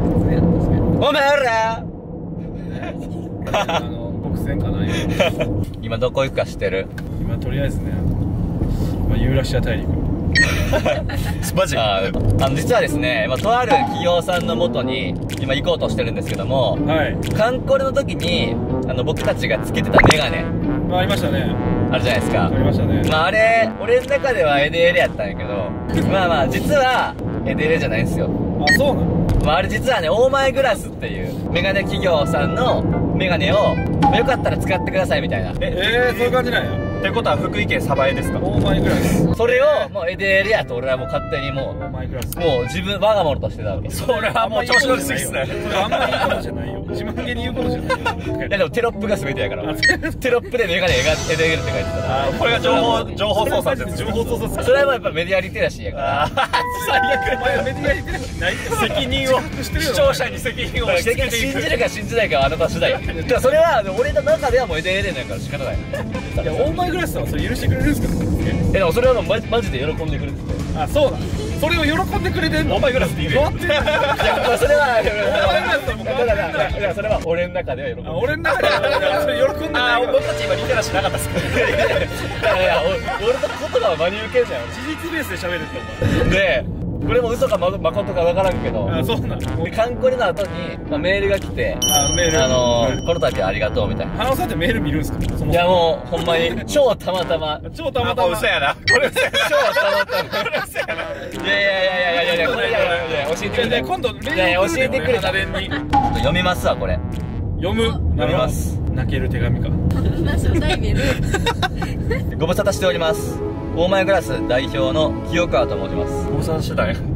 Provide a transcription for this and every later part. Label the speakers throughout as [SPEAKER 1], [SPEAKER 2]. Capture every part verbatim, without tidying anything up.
[SPEAKER 1] お前ら
[SPEAKER 2] あの国選かな
[SPEAKER 1] 今どこ行くか知ってる？
[SPEAKER 2] 今とりあえずね、まあ、ユーラシア大陸
[SPEAKER 1] マジ？ああの実はですね、まあ、とある企業さんのもとに今行こうとしてるんですけども、
[SPEAKER 2] はい、
[SPEAKER 1] カンコレの時にあの僕たちがつけてたメガネ、
[SPEAKER 2] まあ、ありましたね。
[SPEAKER 1] あるじゃないですか。
[SPEAKER 2] ありましたね。
[SPEAKER 1] まああれ俺の中ではエデエレやったんやけど、まあまあ実はエデエレじゃないんですよ。
[SPEAKER 2] あ、そうなの？
[SPEAKER 1] まああれ実はね、オーマイグラスっていうメガネ企業さんのメガネを、まあ、よかったら使ってくださいみたいな。
[SPEAKER 2] ええー、そういう感じなんや。
[SPEAKER 3] ってことは福井県鯖江ですか？
[SPEAKER 2] オーマイグラス。
[SPEAKER 1] それをもうエデエレやと俺はもう勝手にもう
[SPEAKER 2] オーマイグラス。
[SPEAKER 1] もう自分我が物としてたわけ。
[SPEAKER 3] それはもう調子乗りすぎっすね。
[SPEAKER 2] それあんまりいいことじゃないよ。自慢げに言うことじゃないよ。
[SPEAKER 1] いやでもテロップが全てやから。テロップでメガネエデエレって書いてたから。
[SPEAKER 3] これが情報情報操作です。
[SPEAKER 2] 情報操作。
[SPEAKER 1] それはもうやっぱメディアリテラシーやから。
[SPEAKER 2] 最悪。お前はメディアリテラシーないって。
[SPEAKER 3] 責任を視聴者に責任を押し付けていく。
[SPEAKER 1] 信じるか信じないかはあなた次第。だからそれは俺の中ではもうエデエレなんから仕方ない。
[SPEAKER 2] いやオーマイグラスさんはそれ許してくれるんですか？
[SPEAKER 1] えでもそれはもうマジマジで喜んでくれてて。
[SPEAKER 2] あ、そうだ。それを喜んでくれてんの？オーマイグラスって言うよ。いや、
[SPEAKER 1] まあそれは
[SPEAKER 2] オーマイグラスとも変わってない。
[SPEAKER 1] だからそれは俺の中では喜んで。
[SPEAKER 2] 俺の中ではそれ喜んでない。
[SPEAKER 3] 僕たち今リテラシーなかったっすけど。
[SPEAKER 1] いやいや俺の言葉は真に受けんじゃん。
[SPEAKER 2] 事実ベースで喋るってお前。
[SPEAKER 1] でこれも嘘かまことかわからんけど、
[SPEAKER 2] あ、そうなの。
[SPEAKER 1] カンコレの後に、まあ、メールが来て、
[SPEAKER 2] あ、メール、
[SPEAKER 1] あの
[SPEAKER 2] はい、
[SPEAKER 1] この度はありがとうみたいな。
[SPEAKER 2] 花尾さんってメール見るんすか？
[SPEAKER 1] いやもうほんまに超たまたま
[SPEAKER 2] 超たまたま。
[SPEAKER 3] 嘘やな。これ嘘やな。
[SPEAKER 1] 超たまたま。いやいやいやいやいやいやこれいやいやいや教えてくれ。
[SPEAKER 2] 今度メール
[SPEAKER 1] いやいや教えてくれ。
[SPEAKER 2] 花弁に
[SPEAKER 1] 読みますわこれ。
[SPEAKER 2] 読む。
[SPEAKER 1] 読みます。
[SPEAKER 2] 泣ける手紙か。
[SPEAKER 1] ご無沙汰しております。オーマイグラス代表の清川と申します。
[SPEAKER 3] ご無沙汰してたよ。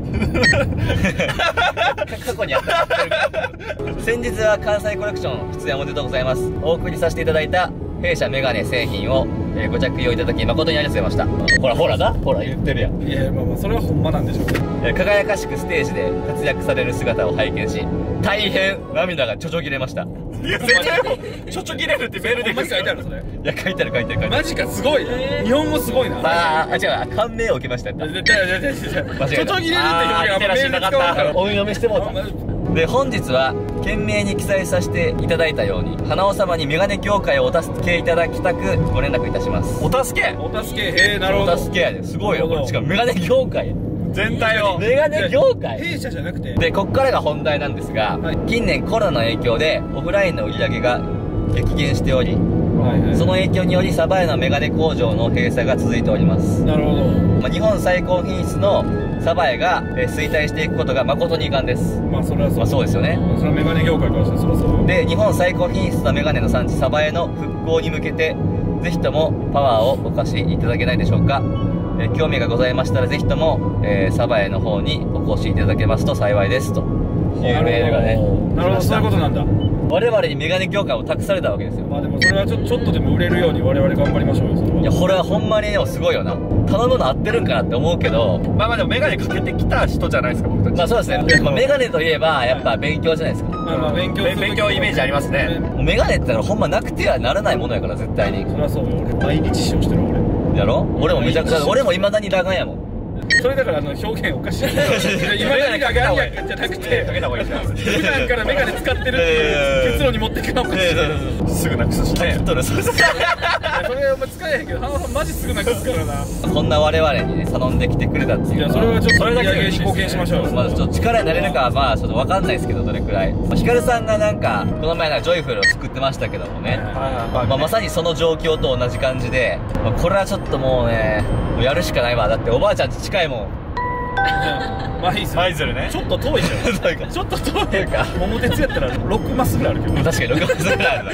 [SPEAKER 1] 過去にあった先日は関西コレクション出演おめでとうございます。お送りさせていただいた弊社メガネ製品を、えー、ご着用いただき誠にありがとうございました。ほらほらな、ほら言ってるやん。
[SPEAKER 2] いやまあまあそれはほんまなんでしょう。
[SPEAKER 1] えー、輝かしくステージで活躍される姿を拝見し大変涙がちょちょぎれました。
[SPEAKER 3] いや絶対もうちょちょぎれるってメールで
[SPEAKER 2] 書いてあるそれ。
[SPEAKER 1] いや書いてある書いてある書いてある。
[SPEAKER 2] マジかすごい。日本語すごいな。
[SPEAKER 1] ああ違う、感銘を受けました。
[SPEAKER 2] 絶対絶対絶対。ちょちょぎれるって表現はメールで使わなかった。
[SPEAKER 1] 音読みしてもうた。で本日は懸命に記載させていただいたように花尾様にメガネ業界をお助けいただきたくご連絡いたします。
[SPEAKER 3] お助け
[SPEAKER 2] お助け。へえ、なるほど。
[SPEAKER 1] お助けやで。すごいよこれ。しかもメガネ業界
[SPEAKER 3] 全体を。
[SPEAKER 1] メガネ業界
[SPEAKER 2] 弊社じゃなくて。
[SPEAKER 1] でこっからが本題なんですが、はい、近年コロナの影響でオフラインの売り上げが激減しており、はいはい、その影響により鯖江のメガネ工場の閉鎖が続いております。
[SPEAKER 2] なるほど。
[SPEAKER 1] まあ、日本最高品質の鯖江が、えー、衰退していくことが誠に遺憾です。
[SPEAKER 2] まあそれはそう、
[SPEAKER 1] まあ、そうですよね。
[SPEAKER 2] それはメガネ業界からしてそれはそう
[SPEAKER 1] で日本最高品質のメガネの産地鯖江の復興に向けてぜひともパワーをお貸しいただけないでしょうか。えー、興味がございましたらぜひとも、えー、鯖江の方にお越しいただけますと幸いですというメールがね。
[SPEAKER 2] なるほど、そういうことなんだ。
[SPEAKER 1] 我々にメガネ業界を託されたわけですよ。
[SPEAKER 2] まあでもそれはちょちょっとでも売れるように我々頑張りましょうよ。それは。
[SPEAKER 1] いやこれはほんまにでもすごいよな。頼むの合ってるんかなって思うけど、
[SPEAKER 3] まあまあでもメガネかけてきた人じゃないですか僕たち。
[SPEAKER 1] まあそうですね。まあ、メガネといえばやっぱ勉強じゃないですか。
[SPEAKER 2] まあまあ勉強
[SPEAKER 3] 勉強イメージありますね。
[SPEAKER 1] もうメガネってのはほんまなくてはならないものやから絶対に。
[SPEAKER 2] そりゃそうよ。俺毎日使用してる俺。
[SPEAKER 1] やろ？俺もめちゃくちゃ俺も未だに裸眼やもん。
[SPEAKER 2] それだからあの表現おかしい。今メガネかけた方がいいじゃなくてかけた方がいいじゃん。普段からメガネ使ってるっていう結論に持っていくのおかしい。
[SPEAKER 3] すぐなくすしね。
[SPEAKER 1] それそれ
[SPEAKER 2] お前使えへんけど花尾さんマジすぐなくすからな。
[SPEAKER 1] こんな我々にね頼んできてくれたっていう。
[SPEAKER 2] いやそれはちょっとそれだけに貢献しましょう。
[SPEAKER 1] まあちょっと力になれるかはまあちょっとわかんないですけどどれくらい。ヒカルさんがなんかこの前なんかジョイフルを救ってましたけどもね。まあまさにその状況と同じ感じで、まあ、これはちょっともうねもうやるしかないわ。だっておばあちゃんち近いもん。
[SPEAKER 2] 舞鶴舞鶴ね。ちょっと遠いじゃん。ちょっと遠いか。桃鉄やったらろくマスぐらいあるけど。
[SPEAKER 1] 確かにろくマスぐらいある。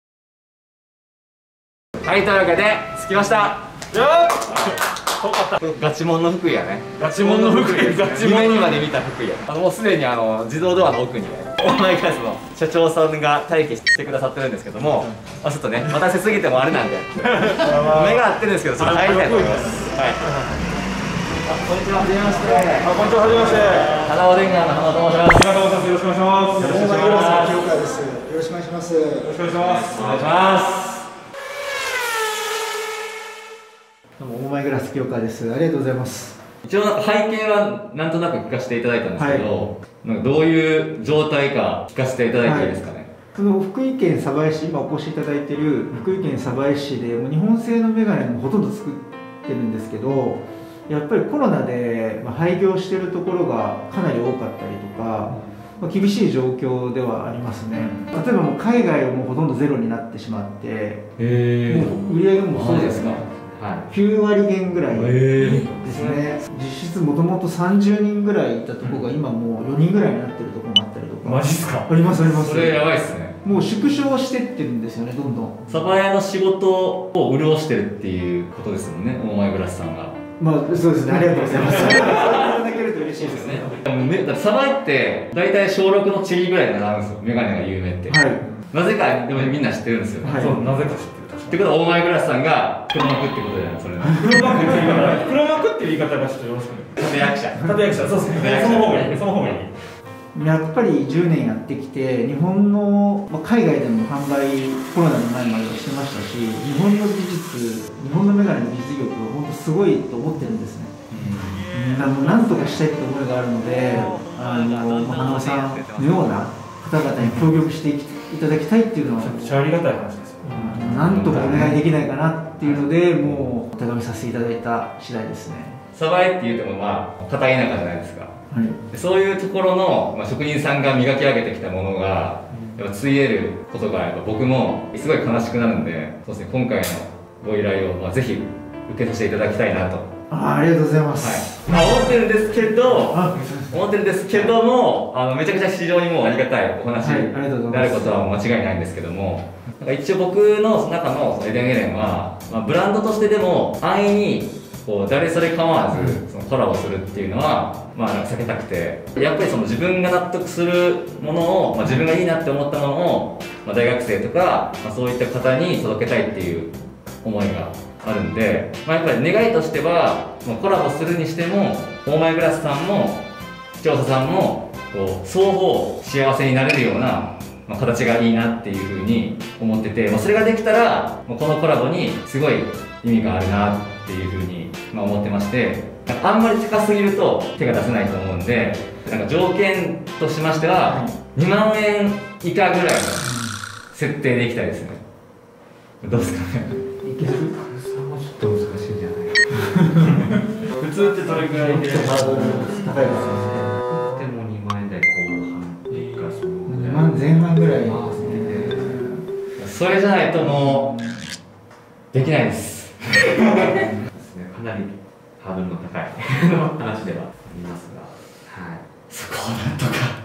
[SPEAKER 1] はいというわけで着きました。よっガチモンの福井やね。ガチモンの福井。夢にまで見た福井や。あのもうすでにあの自動ドアの奥にねオーマイグラスの社長さんが待機してくださってるんですけども、まあちょっとね待たせすぎてもあれなんで目が合ってるんですけどちょっと入りたいと思います。はい。こんにちは、はじめまして。
[SPEAKER 2] あ、こんにちは、はじめまして。
[SPEAKER 1] 花尾電眼の花尾と申します。
[SPEAKER 2] 花尾さん、よろしくお願いします。
[SPEAKER 4] オーマイグラスの清川です。よろしくお願いします。よ
[SPEAKER 2] ろしくお願いします。
[SPEAKER 1] お願いします。
[SPEAKER 4] どうもオーマイグラス清川です。ありがとうございます。
[SPEAKER 1] 一応なんか背景はなんとなく聞かせていただいたんですけど、なんかどういう状態か聞かせていただいていいですかね。
[SPEAKER 4] この福井県鯖江市、今お越しいただいている福井県鯖江市でもう日本製のメガネもほとんど作ってるんですけど、やっぱりコロナでまあ廃業しているところがかなり多かったりとか、まあ、厳しい状況ではありますね。例えばもう海外はもうほとんどゼロになってしまって、
[SPEAKER 1] へ
[SPEAKER 4] もう売り上げもそうですか、
[SPEAKER 1] は
[SPEAKER 4] きゅうわりげんぐらいですね。実質もともとさんじゅうにんぐらいいたところが今もうよにんぐらいになってるところもあったりとか。
[SPEAKER 2] マジっすか。
[SPEAKER 4] ありますありま
[SPEAKER 1] い。
[SPEAKER 4] す。
[SPEAKER 1] それやばいっすね。
[SPEAKER 4] もう縮小してってるんですよね、どんどん。
[SPEAKER 1] 鯖江の仕事を潤してるっていうことですもんね、オーマイグラスさんが。
[SPEAKER 4] まあそうですね、ありがとうございます。そう言っていただけると嬉しいですね。
[SPEAKER 1] でもね、だって鯖江って大体小ろくのチリぐらいになるんですよ、メガネが有名って。
[SPEAKER 4] はい。
[SPEAKER 1] なぜかでもみんな知ってるんですよ。
[SPEAKER 4] はい。
[SPEAKER 2] そう、なぜか知ってる。
[SPEAKER 1] ってことはオーマイグラスさんが黒幕ってことじゃない、それ。
[SPEAKER 2] 黒幕っていう言い方、黒幕っていう言い方がちょっとよろしくね。
[SPEAKER 1] 立役者。
[SPEAKER 2] 立役者、そうですね。その方がいい、その方がいい。
[SPEAKER 4] やっぱりじゅうねんやってきて、日本の、まあ、海外でも販売、コロナの前まではしてましたし、日本の技術、日本のメガネの技術力は本当すごいと思ってるんですね。うん、あのなんとかしたいって思いがあるので、あの花尾さんのような方々に協力していただきたいっていうのは、
[SPEAKER 2] めちゃありがたい話ですよ。
[SPEAKER 4] うん、なんとかお願いできないかなっていうので、もうお手紙させていただいた次第ですね。
[SPEAKER 1] 鯖江って言ってもまあ片田舎じゃないですか。
[SPEAKER 4] はい、
[SPEAKER 1] そういうところの、まあ、職人さんが磨き上げてきたものがやっぱついえることがやっぱ僕もすごい悲しくなるんで、そうですね、今回のご依頼を、まあ、ぜひ受けさせていただきたいなと。
[SPEAKER 4] あ, ありがとうございます、
[SPEAKER 1] はい、まあ、思ってるんですけど思ってるんですけどもあのめちゃくちゃ非常にもうありがたいお話であることは間違いないんですけども、なんか一応僕の中のエデンエレンは、まあ、ブランドとしてでも安易にこう誰それ構わずそのコラボするっていうのは、まあ、なんか避けたくて、やっぱりその自分が納得するものを、まあ、自分がいいなって思ったものを、まあ、大学生とか、まあ、そういった方に届けたいっていう思いがあるんで、まあ、やっぱり願いとしては、まあ、コラボするにしてもオーマイグラスさんも視聴者さんもこう双方幸せになれるような、まあ、形がいいなっていうふうに思ってて、まあ、それができたらもうこのコラボにすごい意味があるなっていうふうに、まあ、思ってまして、なんかあんまり高すぎると手が出せないと思うんで、なんか条件としましてはにまんえん以下ぐらいの設定でいきたいですね。どうですかね。
[SPEAKER 4] いける？
[SPEAKER 3] ちょっと難しいんじゃない
[SPEAKER 2] 普通ってどれぐらいで
[SPEAKER 4] ハードル高いですよね。
[SPEAKER 3] でもにまんえん台後半かその
[SPEAKER 4] にまんぜん半ぐらいですね。
[SPEAKER 1] それじゃないともうできないです
[SPEAKER 3] ですね、かなりハードルの高い話ではありますが、はい、
[SPEAKER 1] そこをなんとか。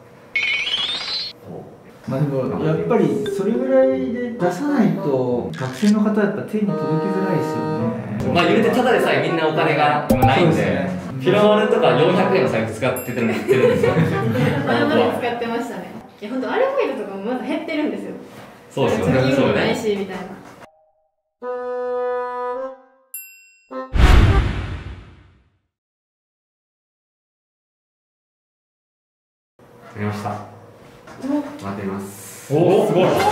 [SPEAKER 4] まあでもやっぱりそれぐらいで出さないと学生の方はやっぱ手に届きづらいですよね。
[SPEAKER 1] まあ言うてただでさえみんなお金がないんで、ね、ピロマルとかよんひゃくえんの財布使ってるの知ってるんですよね。
[SPEAKER 5] まだまだ使ってましたね。いや本当アルバイトとかもまだ減ってるんですよ。
[SPEAKER 1] そうですよね。
[SPEAKER 5] 貯金もない
[SPEAKER 1] そうね。
[SPEAKER 5] しみたいな。
[SPEAKER 3] ありました。待っています。
[SPEAKER 2] おお、すごい。すごい。
[SPEAKER 1] あ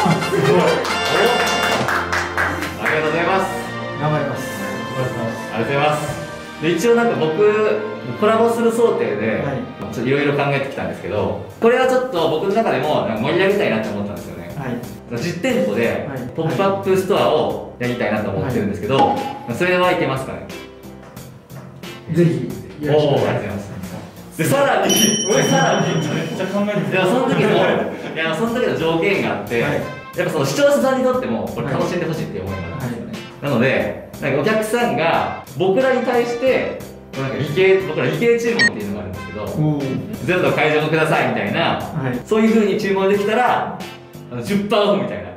[SPEAKER 1] りがとうございます。
[SPEAKER 4] 頑張ります。
[SPEAKER 1] ありがとうございます。で一応なんか僕コラボする想定で、
[SPEAKER 4] はい
[SPEAKER 1] ちょっといろいろ考えてきたんですけど、これはちょっと僕の中でもなんか盛り上げたいなって思ったんですよね。
[SPEAKER 4] はい。
[SPEAKER 1] 実店舗で
[SPEAKER 4] はい
[SPEAKER 1] ポップアップストアをやりたいなと思ってるんですけど、それはいけますかね。
[SPEAKER 4] ぜひよろしくお願いします。
[SPEAKER 1] ありがとうございます。でさらにさらに
[SPEAKER 2] めっちゃ考えて
[SPEAKER 1] いやその時のいやその時の条件があって、
[SPEAKER 4] はい
[SPEAKER 1] やっぱその視聴者さんにとってもこれ楽しんでほしいっていう思いがあるんですよね。なのでなんかお客さんが僕らに対してなんか理系僕ら理系注文っていうのがあるんですけど、
[SPEAKER 4] おー
[SPEAKER 1] ゼロの会場くださいみたいな、
[SPEAKER 4] はい。
[SPEAKER 1] そういう風に注文できたらあの じゅっパーセント オフみたいな。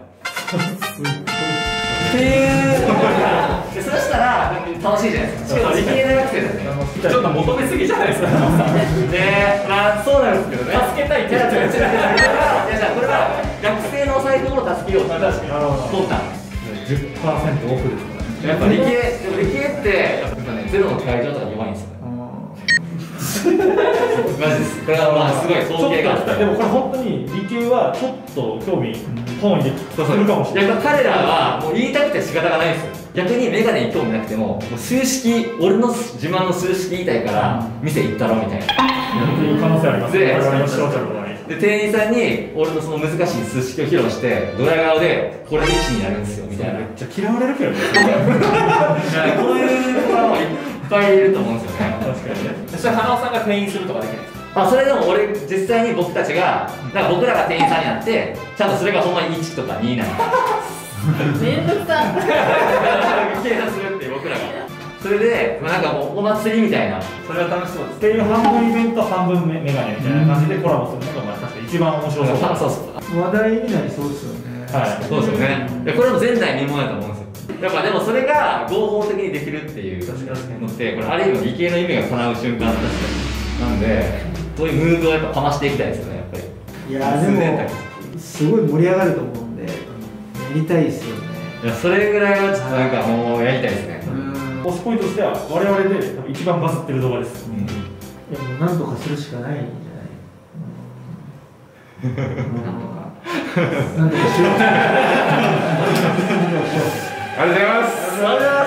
[SPEAKER 1] っていうでそしたら楽しいじゃないですか。しかも理系大学生だね。
[SPEAKER 2] ちょっと求めすぎじゃないですか。
[SPEAKER 1] で、まあそうなんですけどね。
[SPEAKER 2] 助けたいって
[SPEAKER 1] いや
[SPEAKER 2] 言ってる。
[SPEAKER 1] 違う違う違ういやじゃあこれは学生のお財布を助けようって
[SPEAKER 2] 確かになるほど
[SPEAKER 1] 思ったん
[SPEAKER 2] じゅっパーセントオフですからね。
[SPEAKER 1] やっぱ理系でも理系ってやっぱねゼロの会場とか弱いんですよね。マジです。これはまあすごい統計があった
[SPEAKER 2] でもこれ本当に理系はちょっと興味本位で聞くかもしれない。
[SPEAKER 1] やっぱ彼らはもう言いたくて仕方がないんですよ。 逆にメガネに興味なくてももう数式俺の自慢の数式言いたいから店行ったろみたいな。
[SPEAKER 2] という可能性ありますね。
[SPEAKER 1] で
[SPEAKER 2] 我々の素人の場合
[SPEAKER 1] で店員さんに俺のその難しい数式を披露してドヤ顔でこれでいちになるんですよみたいな。
[SPEAKER 2] めっちゃ嫌われるけどね。
[SPEAKER 1] こういう子はいっぱいいると思うんですよね。
[SPEAKER 2] 確かにね。
[SPEAKER 3] それ花尾さんが店員するとかできないですか？
[SPEAKER 1] あ、それでも俺実際に僕たちがなんか僕らが店員さんになってちゃんとそれがほんまにいちとかになる
[SPEAKER 5] めんどくさ
[SPEAKER 1] 計算するっていう僕らがそれで、まあ、なんかもうお祭りみたいな。
[SPEAKER 3] それは楽しそうです。
[SPEAKER 2] っていう半分イベント半分メメガネみたいな感じでコラボするのがまあ確かに一番面白そうだな。
[SPEAKER 1] そうそう
[SPEAKER 4] 話題になりそうですよね。
[SPEAKER 2] はい。
[SPEAKER 1] そうですよね。でこれも前代未聞だと思うんですよ。やっぱでもそれが合法的にできるっていうのってこれある意味理系の夢が叶う瞬間なんで、そういうムードをやっぱかましていきたいですよね、やっぱり。
[SPEAKER 4] いやーでもすごい盛り上がると思うんでやりたいですよね。
[SPEAKER 1] いやそれぐらいはちょっとなんかもうやりたいですね。
[SPEAKER 2] ポスポイントとしては我々で多分一番バズってる動画です。
[SPEAKER 1] うん、
[SPEAKER 4] いやもうなんとかするしかないんじゃない。うん、なんとかしよう。
[SPEAKER 1] ありがとうございます。ありがとうございます。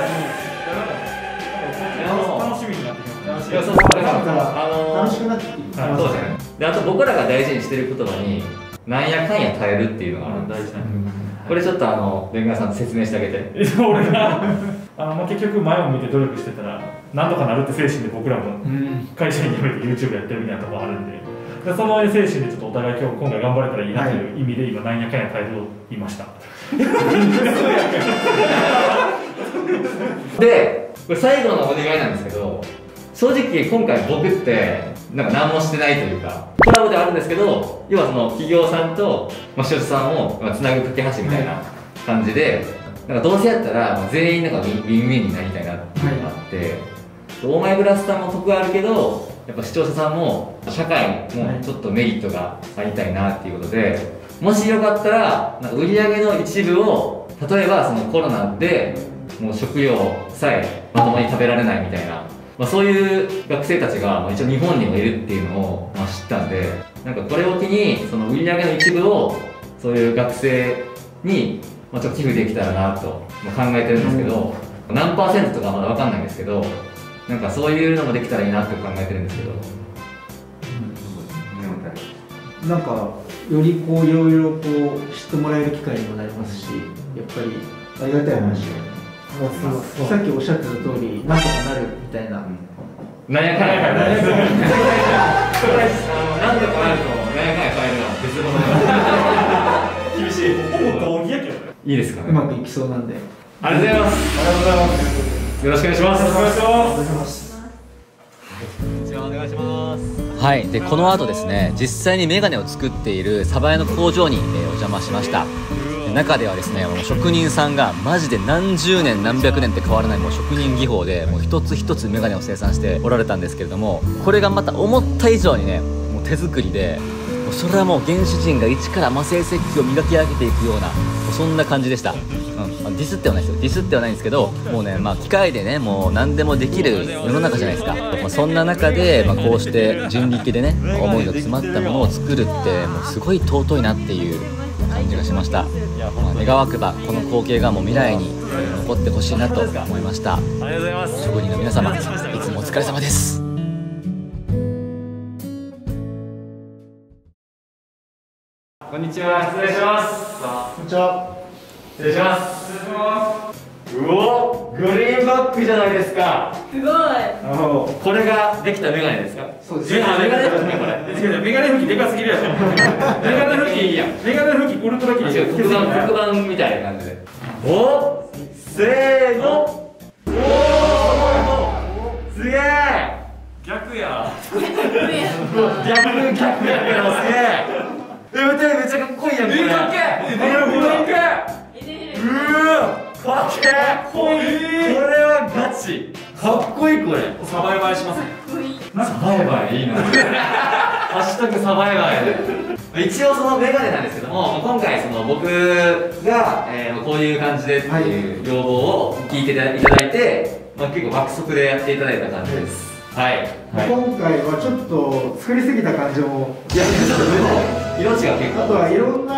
[SPEAKER 2] 楽しみになってきます。
[SPEAKER 1] いやそうそうだから
[SPEAKER 4] なんか
[SPEAKER 1] あのー、
[SPEAKER 4] 楽しくなってきて、
[SPEAKER 1] そうですね。であと僕らが大事にしてる言葉になんやかんや耐えるっていうのがあるんです。
[SPEAKER 2] 大事な。
[SPEAKER 1] これちょっとあのレンガさんと説明してあげて。
[SPEAKER 2] 俺があの、まあ、結局前を向いて努力してたらなんとかなるって精神で僕らも会社に辞めて YouTube やってるみたいなところあるんで、でその精神でちょっとお互い今日今回頑張れたらいいなという意味で今なんやかんや態度を言いました。でこれ最後のお願いなんですけど、正直今回僕ってなんか何もしてないというかコラボではあるんですけど、要はその企業さんと、まあ、塩さんをつなぐ架け橋みたいな感じで、なんかどうせやったらもう全員なんかウィンウィンウィンになりたいなっていうのがあって、オーマイグラスさんも得あるけどやっぱ視聴者さんも社会もちょっとメリットがありたいなっていうことで、もしよかったらなんか売り上げの一部を例えばそのコロナでもう食料さえまともに食べられないみたいな、まあ、そういう学生たちが一応日本にもいるっていうのをまあ知ったんで、なんかこれを機にその売り上げの一部をそういう学生にまあちょっと寄付できたらなと考えてるんですけど、うん、何パーセントとかまだ分かんないんですけど、なんかそういうのもできたらいいなって考えてるんですけど、
[SPEAKER 4] うん、なんかよりこういろいろこう知ってもらえる機会にもなりますし、やっぱりありがたい話で、うん、さっきおっしゃってた通りなんとかなるみたいな、うん、
[SPEAKER 1] なんやかんやなんやかんやなんとかなるとなんやかんや変えるのは別物厳しい。
[SPEAKER 2] ほぼ同義やけどね。
[SPEAKER 1] いいですかね。
[SPEAKER 4] うまくいきそうなんで。
[SPEAKER 1] ありがとうございます。
[SPEAKER 2] ありがとうございます。
[SPEAKER 1] よろしくお願いします。
[SPEAKER 2] よろしくお願いします。
[SPEAKER 4] お願いします。
[SPEAKER 1] じゃあお願いします。
[SPEAKER 6] はい、でこの後ですね、実際にメガネを作っている鯖江の工場に、えー、お邪魔しました。中ではですね、もう職人さんがマジで何十年何百年って変わらないもう職人技法でもう一つ一つメガネを生産しておられたんですけれども、これがまた思った以上にねもう手作りで、もうそれはもう原始人が一から魔性石器を磨き上げていくようなそんな感じでした。うん、ディスってはないですよ、ディスってはないんですけど、もうね、まあ、機械でねもう何でもできる世の中じゃないですか。まあ、そんな中で、まあ、こうして人力でね思いの詰まったものを作るってもうすごい尊いなっていう感じがしました。まあ、願わくばこの光景がもう未来に残ってほしいなと思いました。
[SPEAKER 1] ありがとうございます。
[SPEAKER 6] 職人の皆様いつもお疲れ様です。
[SPEAKER 1] こんにちは、失礼します。
[SPEAKER 4] こんにちは。
[SPEAKER 1] 失礼します。失礼します。うお、グリーンバックじゃないですか。
[SPEAKER 5] すごい。
[SPEAKER 1] これができたメガネですか。
[SPEAKER 4] そうです。
[SPEAKER 1] メガネですね、これ。
[SPEAKER 2] メガネ拭きでかすぎるやろ。メガネ拭きいいやん。メガネ拭きウルトラキー。
[SPEAKER 1] 黒板、黒板みたいな感じで。お、せーの。おお、すげえ。
[SPEAKER 2] 逆や。
[SPEAKER 1] 逆逆やけどすげえ。え、めっちゃめっちゃかっこいいやんこれ。え、かっけえ。え、かっけえ。うわ、かっけえ。かっこいい。これはガチ。かっこいいこれ。
[SPEAKER 2] サバイバイします。
[SPEAKER 1] サバイバイいいな。ハッシュタグサバイバイ。一応そのメガネなんですけども、今回その僕が、えー、こういう感じでっていう要望を聞いていただいて、まあ、結構爆速でやっていただいた感じです。はい、はい、
[SPEAKER 4] 今回はちょっと作りすぎた感じも、
[SPEAKER 1] いやちょっと色違う結構、
[SPEAKER 4] あとはいろんな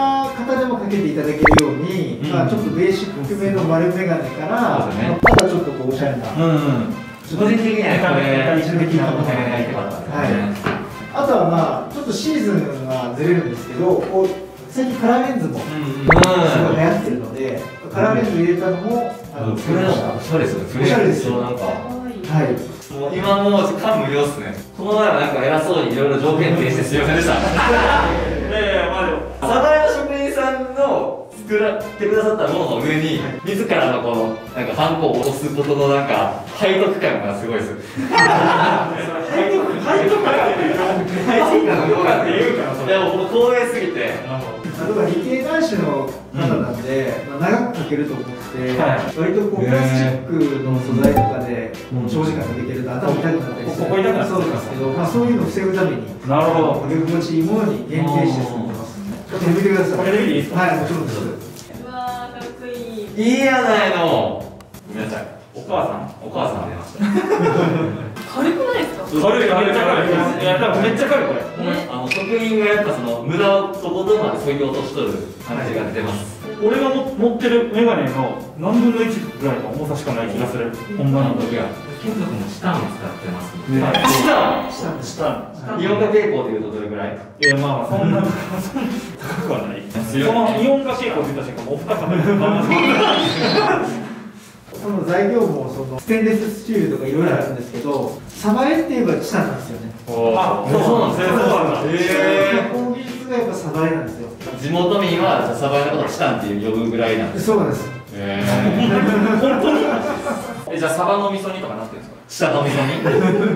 [SPEAKER 4] 方でもかけていただけるように、
[SPEAKER 1] うん、
[SPEAKER 4] まあちょっとベーシックめの丸眼鏡から、
[SPEAKER 1] そうですね、
[SPEAKER 4] まだちょっとこうおしゃれな、
[SPEAKER 1] うんうん、個人的にはこれ
[SPEAKER 4] 大事的なものが
[SPEAKER 1] やりたかったですね。
[SPEAKER 4] あとはまあちょっとシーズンはずれるんですけど、こう最近カラーレンズもすごい流行ってるので、カラーレンズ入れたのもあの
[SPEAKER 1] これはおしゃれですよね。
[SPEAKER 4] おしゃれですよ。
[SPEAKER 1] なんか、
[SPEAKER 4] はい。
[SPEAKER 1] もう今もう感無量っすね。この前はなんか偉そうにいろいろ条件提出してすいませんでした。いやいや、まあでもサバイの職人さんの作らってくださったものの上に自らのこのなんかハンコを押すことのなんか背徳感がすごいです。背徳背徳感背徳感の動画って言うから。いやもう光栄すぎて。
[SPEAKER 4] あとは理系男子の方なんで、うん、まあ、長く描けると思って、はい、割とこうプラスチックの素材とかで長時間かけてると頭痛くなったりする、
[SPEAKER 1] ここ痛くなったり
[SPEAKER 4] そうですけど、まあ、そういうのを防ぐために、
[SPEAKER 1] なるほど、
[SPEAKER 4] かけ心地いいものに限定して作ってます。ちょっと見てください。
[SPEAKER 1] これで見ていいですか？
[SPEAKER 4] はい、もちろんです。
[SPEAKER 5] うわー、かっこいい。
[SPEAKER 1] いいやないの。ごめんなさい。お母さん、お母さん出ました。
[SPEAKER 5] 軽くないですか？
[SPEAKER 1] 軽い、めっちゃ軽い。いや、多分めっちゃ軽いこれ。あの職人がやっぱその無駄をとことんまで削ぎ落としとる感じが出ます。
[SPEAKER 7] 俺がも持ってるメガネの何分のいちぐらいの重さしかない気がする。本場の時は。
[SPEAKER 1] 金属もチタンを使ってます。
[SPEAKER 7] ね、
[SPEAKER 1] チタン。
[SPEAKER 7] チタン、チタン。
[SPEAKER 1] イオン化傾向でいうとどれぐらい？
[SPEAKER 7] いや、まあそんなそんな高くはない。そのイオン化傾向って言った瞬間もう深かった。
[SPEAKER 4] その材料もそのステンレススチールとかいろいろあるんですけど、サバエって言えばチタンなんですよね。
[SPEAKER 1] あ、そうなんですね。そうなんだ。
[SPEAKER 4] 加工技術がやっぱサバエなんですよ。
[SPEAKER 1] 地元民はサバエのことをチタンっていう呼ぶぐらいなんです。
[SPEAKER 4] そうなんです。
[SPEAKER 1] へー。本当に？え、じゃあサバの味噌煮とかなってるんですか？下の味噌煮？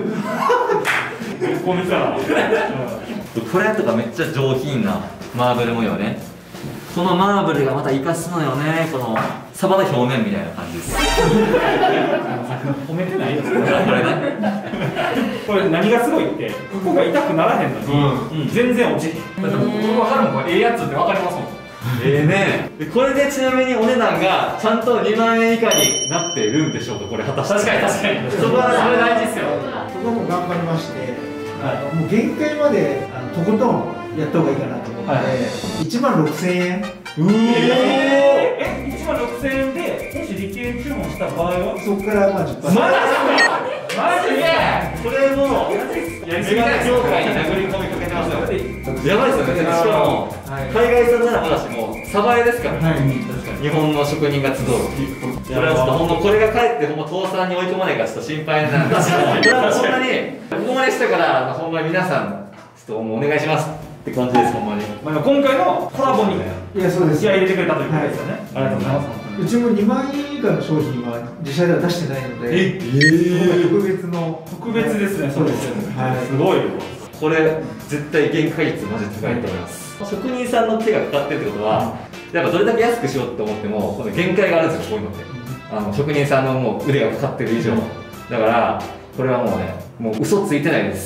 [SPEAKER 7] こみた
[SPEAKER 1] これとかめっちゃ上品なマーブル模様ね。このマーブルがまた生かすのよね、このサバの表面みたいな感じです。
[SPEAKER 7] 褒めてないですね。これね。これ何がすごいって、ここが痛くならへんのに、うん、全然落ちへん。だって僕分かるもん、ええやつって分かりますもん。
[SPEAKER 1] ええね。これでちなみにお値段がちゃんとにまんえん以下になってるんでしょうか、これ果たして。確かに確かに。そこはそれ大事ですよ。
[SPEAKER 4] そこも頑張りまして、あのもう限界まであのとことんやった方がいいかなと思って、はい、いちまんろくせんえん。
[SPEAKER 7] うえー、え、いちまんろくせんえんでもし理系注文した場合は
[SPEAKER 4] そこからまあ じゅっパーセント。
[SPEAKER 7] マジマジで
[SPEAKER 1] これもメガネ業界に殴り込みかけてますよ。やばいですよね。しかも海外産ならまだしもサバエですから、はい、日本の職人が集う。これはちょっとほんまこれがかえってほんま倒産に追い込まないかちょっと心配なんですけど、これはほんまにここまでしたからほんまに皆さんちょっともうお願いしますって感じです。ほんまに。
[SPEAKER 7] まあ今回のコラボに
[SPEAKER 4] いやそうです。
[SPEAKER 7] 気合い入れてくれたということですよね。ありがとうございます。
[SPEAKER 4] うちもにまんえん以下の商品は自社では出してないので、ええ特別の
[SPEAKER 7] 特別ですね。そうですよね。はい、すごいよ。
[SPEAKER 1] これ絶対原価率マジ高いと思います。職人さんの手がかかってるってことは、やっぱどれだけ安くしようと思ってもこの限界があるんですよ。こういうのって。あの職人さんのもう腕がかかってる以上、だからこれはもうね、もう嘘ついてないです。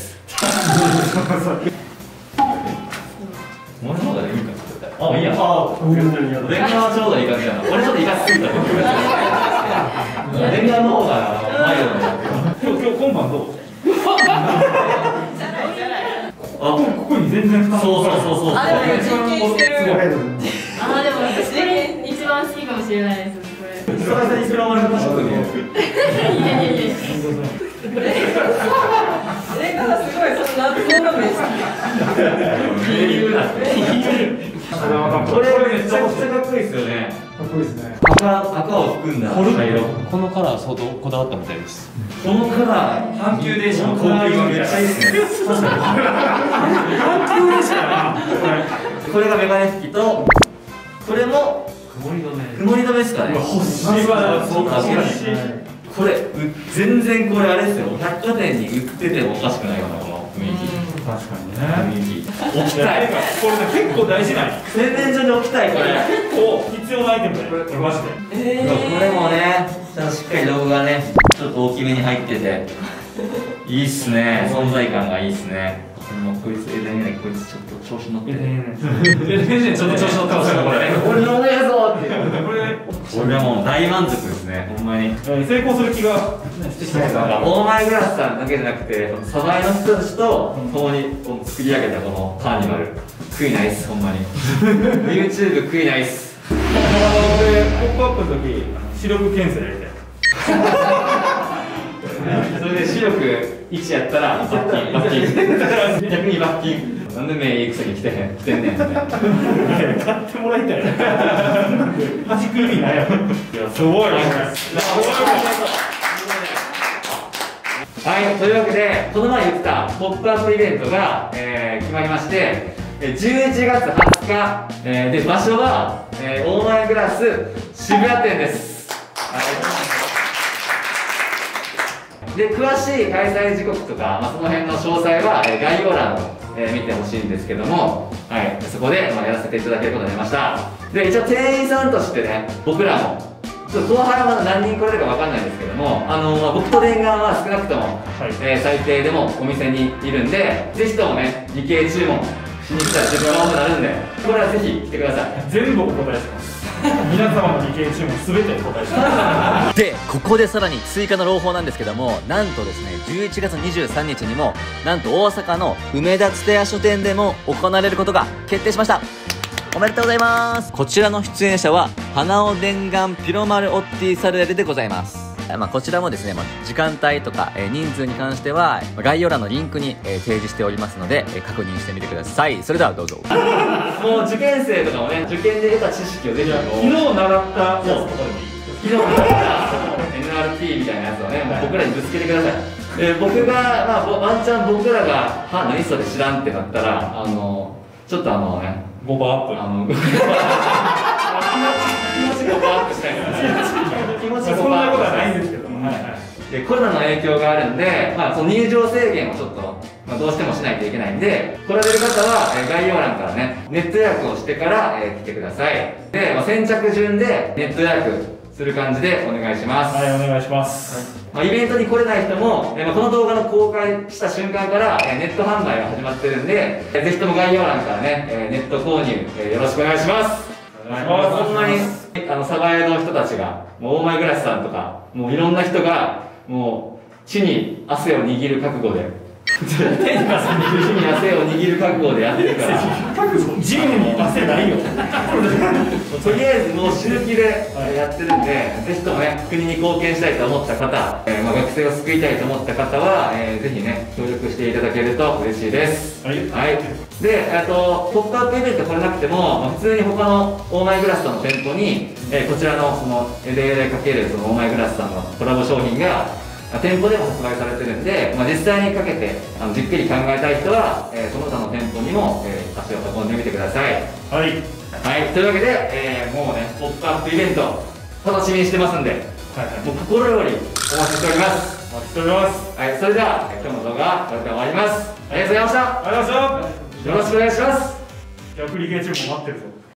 [SPEAKER 1] ものの方がいいかな。あ、いいや。あ、レンガはちょうどいい感じだな。俺ちょっといかすぎたと思う。レンガの方が前よね。
[SPEAKER 7] 今日今日今晩どう？
[SPEAKER 1] あ、
[SPEAKER 7] ここに全然負担。
[SPEAKER 1] そうそうそうそう。
[SPEAKER 5] あ、でも実験してる。
[SPEAKER 4] あ、
[SPEAKER 5] でも私これ一番好きかもしれないです。これ。
[SPEAKER 1] それでいくらまでの職人。
[SPEAKER 5] いやいやいや。レンガがすごいそんなそんなめっちゃ。
[SPEAKER 1] 理由だ。これめちゃくちゃかっこいいですよね。
[SPEAKER 4] かっこいいですね。
[SPEAKER 1] 赤赤を含んだ茶色。
[SPEAKER 7] このカラー相当こだわったみたいです。
[SPEAKER 1] このカラー阪急電車の高級がめっちゃいいですね。
[SPEAKER 7] 阪急電車な。
[SPEAKER 1] これがメガネ拭きとこれも曇り止め。曇り止めですかね。
[SPEAKER 7] 欲しいわ。
[SPEAKER 1] そう確かに。これ全然これあれですよ。百貨店に売っててもおかしくないようなこの雰囲気。
[SPEAKER 7] 確かにね。
[SPEAKER 1] 雰囲気。置きたい。
[SPEAKER 7] これ結構大事な。
[SPEAKER 1] 洗面所に置きたいこれ。
[SPEAKER 7] 結構必要なアイテムだよ。これマジで。
[SPEAKER 1] えー、これもね、しっかりロゴがね、ちょっと大きめに入ってていいっすね。存在感がいいっすね。もうこいつエデンエネこいつちょっと調子乗ってる。エデンエネちょっと調子乗ってますよこれ。俺のやぞって。これ俺はもう大満足ですね。ほんまに
[SPEAKER 7] 成功する気がしてきた。
[SPEAKER 1] オーマイグラスさんだけじゃなくてサバイの人たちと共に作り上げたこのカーニバル
[SPEAKER 2] 悔いないっす、ほんまに。YouTube 悔いないっす。
[SPEAKER 7] 俺、ポップアップの時、視力検査やりたい。
[SPEAKER 2] それで視力いちやったらバッキン、バッキン。逆にバッキン。なんで目いいくせに来てへん、来てんねんみたいな。
[SPEAKER 7] 買ってもらいたい。はじく意味ないやろ。いや、すごいね。
[SPEAKER 2] はい、というわけで、この前言ってたポップアップイベントが、えー、決まりまして、じゅういちがつはつか、えー、で、場所は、えー、オーマイグラス渋谷店です。はい、で、詳しい開催時刻とか、まあ、その辺の詳細は、えー、概要欄を、えー、見てほしいんですけども、はい、そこで、まあ、やらせていただけることになりました。で、一応店員さんとしてね、僕らも、ちょっと後輩はまだ何人来れるか分かんないんですけども、あのまあ、僕と念願は少なくとも、はい、えー、最低でもお店にいるんで、ぜひともね、理系注文しに来たら自分は多くなるんで、これはぜひ来てください。
[SPEAKER 7] 全部お答えします。皆様の理系注文すべてお答えします。
[SPEAKER 6] でここでさらに追加の朗報なんですけども、なんとですねじゅういちがつにじゅうさんにちにもなんと大阪の梅田蔦屋書店でも行われることが決定しました。おめでとうございます。こちらの出演者は花尾伝願ピロマルオッティサルエルでございます。まあ、こちらもですね、まあ、時間帯とか、えー、人数に関しては概要欄のリンクに、えー、提示しておりますので、えー、確認してみてください。それではどうぞ。
[SPEAKER 2] もう受験生とかもね、受験で得た知識をぜひ昨
[SPEAKER 7] 日習ったやつとかでもいい。
[SPEAKER 2] 昨日習った エヌアールティー みたいなやつをね、もう僕らにぶつけてください。えー、僕が、まあ、ワンチャン僕らが「は何それ知らん」ってなったら、あのちょっとあのね
[SPEAKER 7] ごばアップ
[SPEAKER 2] あの気持ちごばアップしたいから気持ち
[SPEAKER 7] そんなことはないんですけども、はいはい、
[SPEAKER 2] でコロナの影響があるんで、まあ、その入場制限をちょっと、まあ、どうしてもしないといけないんで、来られる方は、えー、概要欄からねネット予約をしてから、えー、来てください。で、まあ、先着順でネット予約する感じでお願いします。
[SPEAKER 7] はい、お願いします。
[SPEAKER 2] はい、まあ、イベントに来れない人も、えーまあ、この動画の公開した瞬間から、えー、ネット販売が始まってるんで、えー、ぜひとも概要欄からね、えー、ネット購入、えー、よろしくお願いします。
[SPEAKER 7] お願いします。
[SPEAKER 2] ほんまにあの鯖江の人たちが、もうオーマイグラスさんとか、もういろんな人がもう地に汗を握る覚悟で地に汗を握る覚悟でやってるから
[SPEAKER 7] 地に汗ないよ。
[SPEAKER 2] とりあえずもう死ぬ気でやってるんで、ぜひともね国に貢献したいと思った方、えーまあ、学生を救いたいと思った方は、えー、ぜひね協力していただけると嬉しいです。
[SPEAKER 7] はい、
[SPEAKER 2] はい、で、えっとポップアップイベント来れなくても、まあ、普通に他のオーマイグラスさんの店舗に、えー、こちらのそのエレエレかけるそのオーマイグラスさんのコラボ商品が店舗でも発売されてるんで、まあ、実際にかけてあのじっくり考えたい人は、えー、その他の店舗にも、えー、足を運んでみてください。
[SPEAKER 7] はい、
[SPEAKER 2] はい、というわけで、えー、もうねポップアップイベント楽しみにしてますんで、はいはい、もう心よりお待ちしております。
[SPEAKER 7] お待ちしております。
[SPEAKER 2] はい、それでは今日の動画はこれで終わります。ありがとうございました。
[SPEAKER 7] ありがとうございました。
[SPEAKER 2] よろしくお願いします。
[SPEAKER 7] 逆理系チーム待ってるぞ。